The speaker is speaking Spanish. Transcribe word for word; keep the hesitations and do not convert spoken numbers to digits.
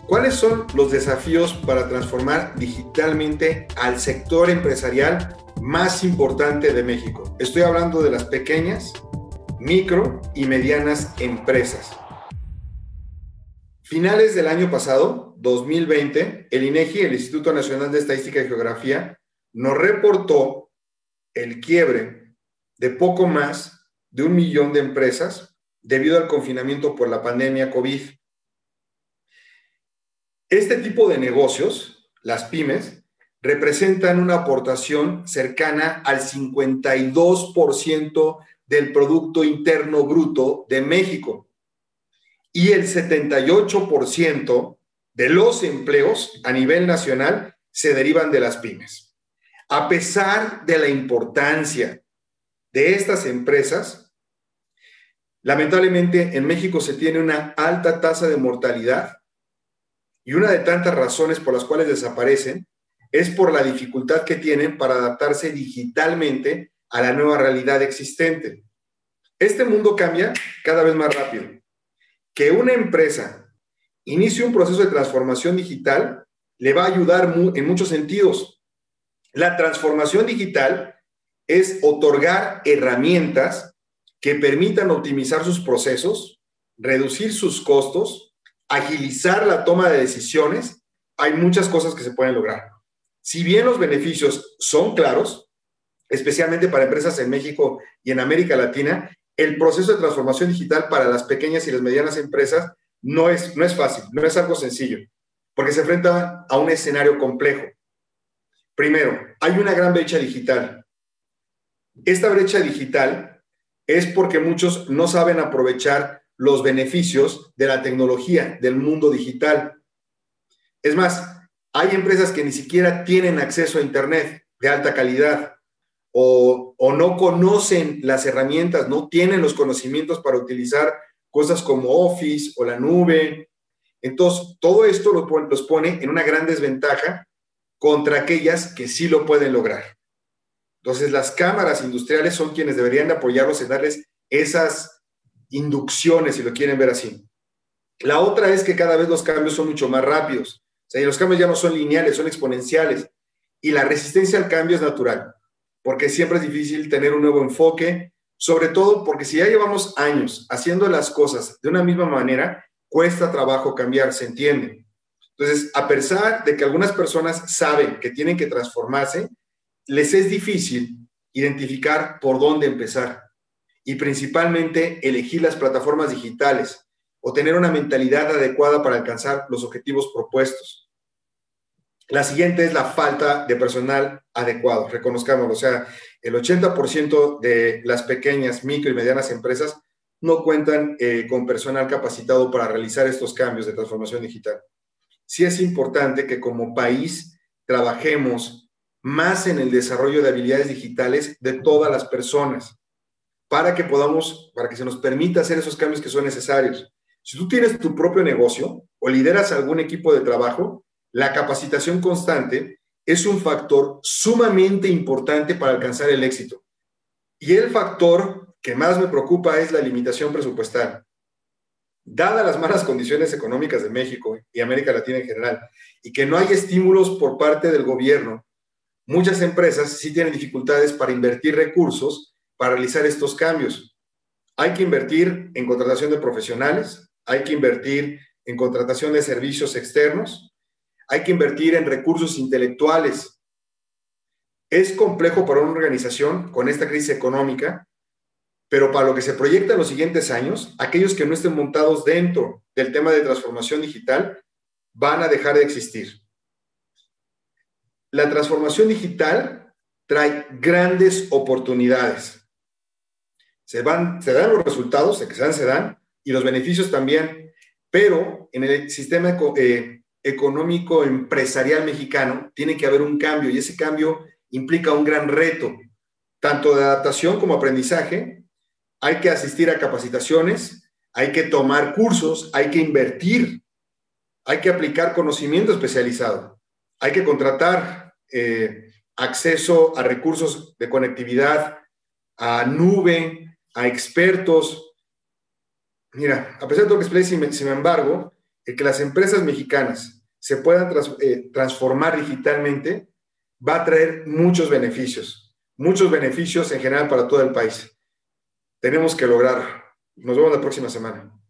¿Cuáles son los desafíos para transformar digitalmente al sector empresarial más importante de México? Estoy hablando de las pequeñas, micro y medianas empresas. Finales del año pasado, dos mil veinte, el INEGI, el Instituto Nacional de Estadística y Geografía, nos reportó el quiebre de poco más de un millón de empresas debido al confinamiento por la pandemia COVID. Este tipo de negocios, las pymes, representan una aportación cercana al cincuenta y dos por ciento del Producto Interno Bruto de México y el setenta y ocho por ciento de los empleos a nivel nacional se derivan de las pymes. A pesar de la importancia de estas empresas, lamentablemente en México se tiene una alta tasa de mortalidad y una de tantas razones por las cuales desaparecen es por la dificultad que tienen para adaptarse digitalmente a la nueva realidad existente. Este mundo cambia cada vez más rápido. Que una empresa inicie un proceso de transformación digital le va a ayudar en muchos sentidos. La transformación digital es otorgar herramientas que permitan optimizar sus procesos, reducir sus costos, agilizar la toma de decisiones. Hay muchas cosas que se pueden lograr. Si bien los beneficios son claros, especialmente para empresas en México y en América Latina, el proceso de transformación digital para las pequeñas y las medianas empresas no es, no es fácil, no es algo sencillo, porque se enfrenta a un escenario complejo. Primero, hay una gran brecha digital. Esta brecha digital es porque muchos no saben aprovechar los beneficios de la tecnología, del mundo digital. Es más, hay empresas que ni siquiera tienen acceso a Internet de alta calidad o, o no conocen las herramientas, no tienen los conocimientos para utilizar cosas como Office o la nube. Entonces, todo esto los, los pone en una gran desventaja contra aquellas que sí lo pueden lograr. Entonces, las cámaras industriales son quienes deberían de apoyarlos en darles esas inducciones, si lo quieren ver así. La otra es que cada vez los cambios son mucho más rápidos. O sea, y los cambios ya no son lineales, son exponenciales. Y la resistencia al cambio es natural, porque siempre es difícil tener un nuevo enfoque, sobre todo porque si ya llevamos años haciendo las cosas de una misma manera, cuesta trabajo cambiar, se entiende. Entonces, a pesar de que algunas personas saben que tienen que transformarse, les es difícil identificar por dónde empezar y principalmente elegir las plataformas digitales o tener una mentalidad adecuada para alcanzar los objetivos propuestos. La siguiente es la falta de personal adecuado, reconozcámoslo. O sea, el ochenta por ciento de las pequeñas, micro y medianas empresas no cuentan eh, con personal capacitado para realizar estos cambios de transformación digital. Sí es importante que como país trabajemos más en el desarrollo de habilidades digitales de todas las personas para que podamos, para que se nos permita hacer esos cambios que son necesarios. Si tú tienes tu propio negocio o lideras algún equipo de trabajo, la capacitación constante es un factor sumamente importante para alcanzar el éxito. Y el factor que más me preocupa es la limitación presupuestal. Dadas las malas condiciones económicas de México y América Latina en general, y que no hay estímulos por parte del gobierno, muchas empresas sí tienen dificultades para invertir recursos para realizar estos cambios. Hay que invertir en contratación de profesionales, hay que invertir en contratación de servicios externos, hay que invertir en recursos intelectuales. Es complejo para una organización con esta crisis económica, pero para lo que se proyecta en los siguientes años, aquellos que no estén montados dentro del tema de transformación digital van a dejar de existir. La transformación digital trae grandes oportunidades. Se, van, se dan los resultados, se dan, se dan, y los beneficios también, pero en el sistema eh, económico empresarial mexicano tiene que haber un cambio, y ese cambio implica un gran reto, tanto de adaptación como aprendizaje. Hay que asistir a capacitaciones, hay que tomar cursos, hay que invertir, hay que aplicar conocimiento especializado, hay que contratar eh, acceso a recursos de conectividad, a nube, a expertos. Mira, a pesar de todo lo que expliqué, sin, sin embargo, el que las empresas mexicanas se puedan trans, eh, transformar digitalmente, va a traer muchos beneficios, muchos beneficios en general para todo el país. Tenemos que lograrlo. Nos vemos la próxima semana.